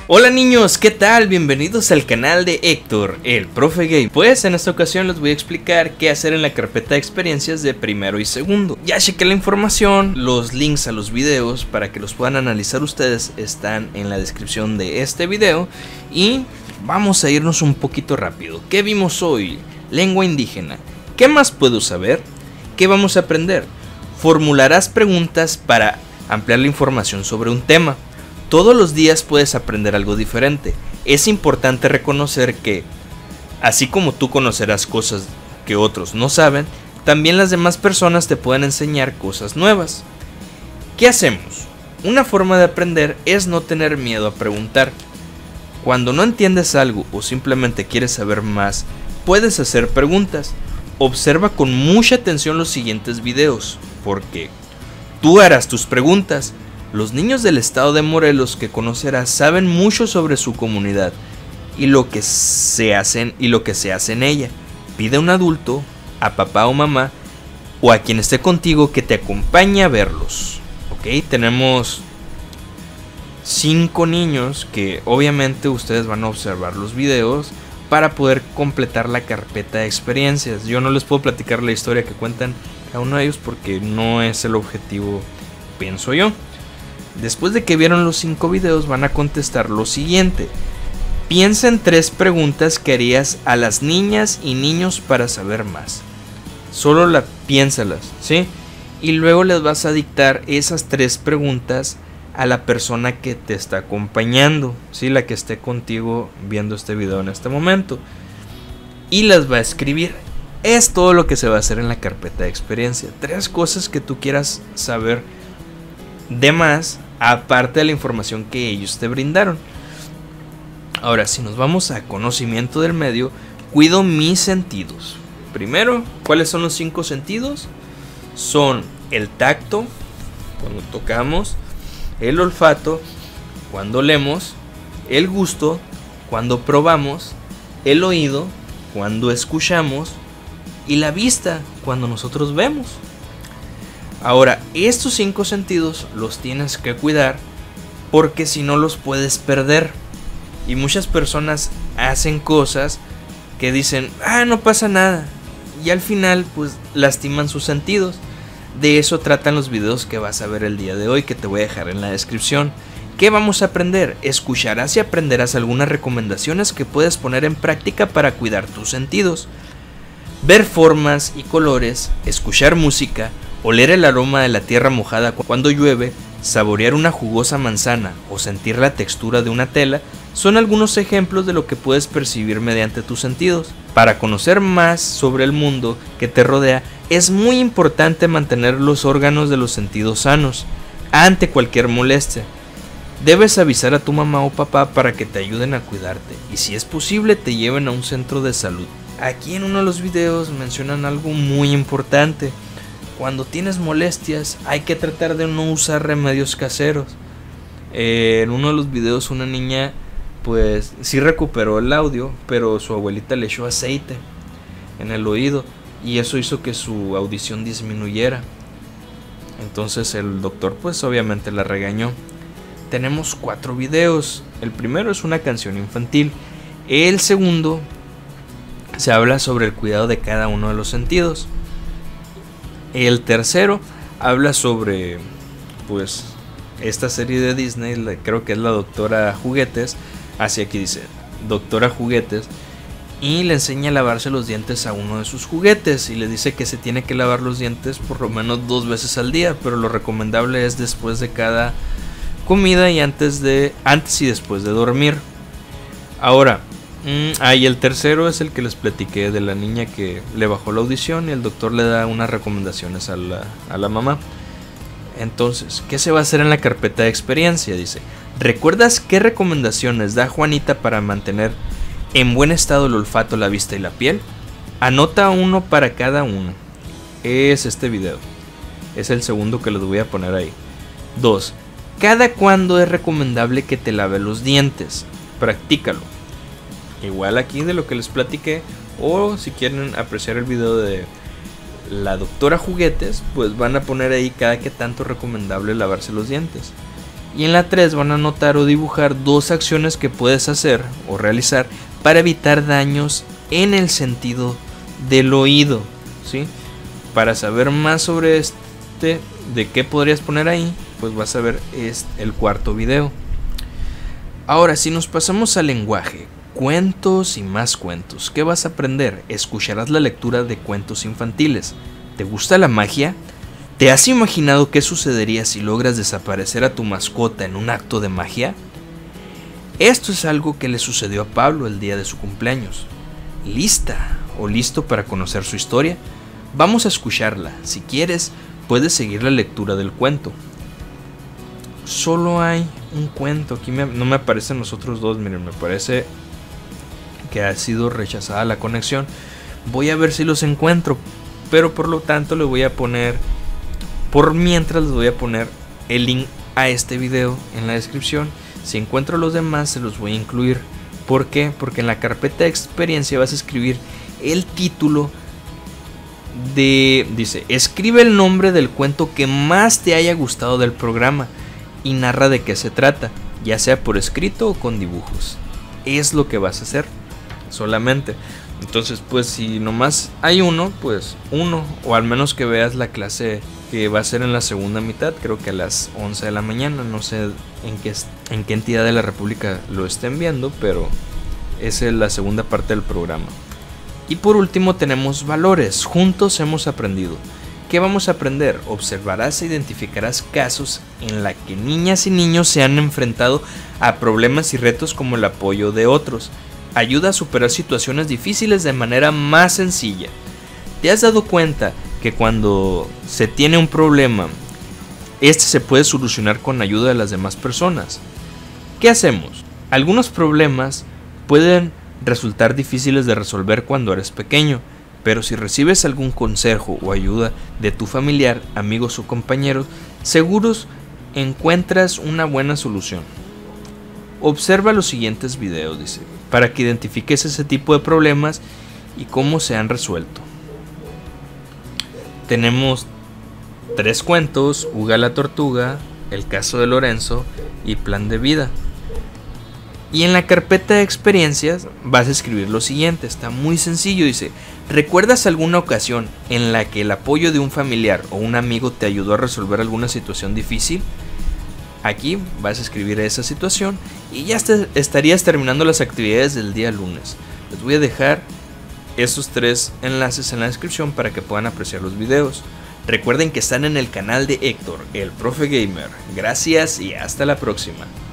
Hola niños, ¿qué tal? Bienvenidos al canal de Héctor, el profe Game. Pues en esta ocasión les voy a explicar qué hacer en la carpeta de experiencias de primero y segundo. Ya chequé la información, los links a los videos para que los puedan analizar ustedes están en la descripción de este video. Y vamos a irnos un poquito rápido. ¿Qué vimos hoy? Lengua indígena. ¿Qué más puedo saber? ¿Qué vamos a aprender? Formularás preguntas para ampliar la información sobre un tema. Todos los días puedes aprender algo diferente. Es importante reconocer que, así como tú conocerás cosas que otros no saben, también las demás personas te pueden enseñar cosas nuevas. ¿Qué hacemos? Una forma de aprender es no tener miedo a preguntar. Cuando no entiendes algo o simplemente quieres saber más, puedes hacer preguntas. Observa con mucha atención los siguientes videos, porque tú harás tus preguntas. Los niños del estado de Morelos que conocerás saben mucho sobre su comunidad y lo que se hace en ella. Pide a un adulto, a papá o mamá o a quien esté contigo que te acompañe a verlos. Ok, tenemos 5 niños que obviamente ustedes van a observar los videos para poder completar la carpeta de experiencias. Yo no les puedo platicar la historia que cuentan cada uno de ellos porque no es el objetivo, pienso yo. Después de que vieron los 5 videos van a contestar lo siguiente. Piensa en 3 preguntas que harías a las niñas y niños para saber más. Solo piénsalas, ¿sí? Y luego les vas a dictar esas 3 preguntas a la persona que te está acompañando, ¿sí? La que esté contigo viendo este video en este momento. Y las va a escribir. Es todo lo que se va a hacer en la carpeta de experiencia. 3 cosas que tú quieras saber de más, aparte de la información que ellos te brindaron. Ahora, si nos vamos a conocimiento del medio, cuido mis sentidos. Primero, ¿cuáles son los 5 sentidos? Son el tacto, cuando tocamos, el olfato, cuando olemos, el gusto, cuando probamos, el oído, cuando escuchamos, y la vista, cuando nosotros vemos. Ahora, estos 5 sentidos los tienes que cuidar porque si no los puedes perder. Y muchas personas hacen cosas que dicen, no pasa nada. Y al final pues lastiman sus sentidos. De eso tratan los videos que vas a ver el día de hoy, que te voy a dejar en la descripción. ¿Qué vamos a aprender? Escucharás y aprenderás algunas recomendaciones que puedes poner en práctica para cuidar tus sentidos. Ver formas y colores, escuchar música, oler el aroma de la tierra mojada cuando llueve, saborear una jugosa manzana o sentir la textura de una tela son algunos ejemplos de lo que puedes percibir mediante tus sentidos. Para conocer más sobre el mundo que te rodea, es muy importante mantener los órganos de los sentidos sanos ante cualquier molestia. Debes avisar a tu mamá o papá para que te ayuden a cuidarte y si es posible te lleven a un centro de salud. Aquí en uno de los videos mencionan algo muy importante. Cuando tienes molestias hay que tratar de no usar remedios caseros. En uno de los videos una niña pues sí recuperó el audio, pero su abuelita le echó aceite en el oído y eso hizo que su audición disminuyera. Entonces el doctor pues obviamente la regañó. Tenemos 4 videos. El primero es una canción infantil. El segundo se habla sobre el cuidado de cada uno de los sentidos. El tercero habla sobre pues esta serie de Disney, creo que es la Doctora Juguetes. Así aquí dice Doctora Juguetes y le enseña a lavarse los dientes a uno de sus juguetes y le dice que se tiene que lavar los dientes por lo menos 2 veces al día, pero lo recomendable es después de cada comida y antes y después de dormir. Ahora, y el tercero es el que les platiqué de la niña que le bajó la audición y el doctor le da unas recomendaciones a la mamá. Entonces, ¿qué se va a hacer en la carpeta de experiencia? Dice, ¿recuerdas qué recomendaciones da Juanita para mantener en buen estado el olfato, la vista y la piel? Anota uno para cada uno. Es este video. Es el segundo que les voy a poner ahí. 2. ¿Cada cuándo es recomendable que te lave los dientes? Practícalo. Igual aquí de lo que les platiqué. O si quieren apreciar el video de la Doctora Juguetes, pues van a poner ahí cada que tanto recomendable lavarse los dientes. Y en la 3 van a anotar o dibujar 2 acciones que puedes hacer o realizar para evitar daños en el sentido del oído, ¿sí? Para saber más sobre de qué podrías poner ahí, pues vas a ver el cuarto video. Ahora, si nos pasamos al lenguaje, cuentos y más cuentos, ¿qué vas a aprender? Escucharás la lectura de cuentos infantiles. ¿Te gusta la magia? ¿Te has imaginado qué sucedería si logras desaparecer a tu mascota en un acto de magia? Esto es algo que le sucedió a Pablo el día de su cumpleaños. ¿Lista o listo para conocer su historia? Vamos a escucharla. Si quieres, puedes seguir la lectura del cuento. Solo hay un cuento. Aquí no me aparecen los otros dos. Miren, me parece que ha sido rechazada la conexión. Voy a ver si los encuentro, pero por lo tanto le voy a poner, por mientras les voy a poner el link a este video en la descripción. Si encuentro los demás se los voy a incluir. ¿Por qué? Porque en la carpeta de experiencia vas a escribir el título dice, escribe el nombre del cuento que más te haya gustado del programa y narra de qué se trata, ya sea por escrito o con dibujos. Es lo que vas a hacer solamente. Entonces, pues si nomás hay uno, pues uno, o al menos que veas la clase que va a ser en la segunda mitad, creo que a las 11 de la mañana, no sé en qué entidad de la República lo estén viendo, pero esa es la segunda parte del programa. Y por último tenemos valores. Juntos hemos aprendido. ¿Qué vamos a aprender? Observarás e identificarás casos en los que niñas y niños se han enfrentado a problemas y retos como el apoyo de otros. Ayuda a superar situaciones difíciles de manera más sencilla. ¿Te has dado cuenta que cuando se tiene un problema, este se puede solucionar con ayuda de las demás personas? ¿Qué hacemos? Algunos problemas pueden resultar difíciles de resolver cuando eres pequeño, pero si recibes algún consejo o ayuda de tu familiar, amigos o compañeros, seguros encuentras una buena solución. Observa los siguientes videos, dice, para que identifiques ese tipo de problemas y cómo se han resuelto. Tenemos 3 cuentos: Uga la tortuga, El caso de Lorenzo y Plan de vida. Y en la carpeta de experiencias vas a escribir lo siguiente, está muy sencillo, dice, ¿recuerdas alguna ocasión en la que el apoyo de un familiar o un amigo te ayudó a resolver alguna situación difícil? Aquí vas a escribir esa situación y ya estarías terminando las actividades del día lunes. Les voy a dejar esos 3 enlaces en la descripción para que puedan apreciar los videos. Recuerden que están en el canal de Héctor, el Profe Gamer. Gracias y hasta la próxima.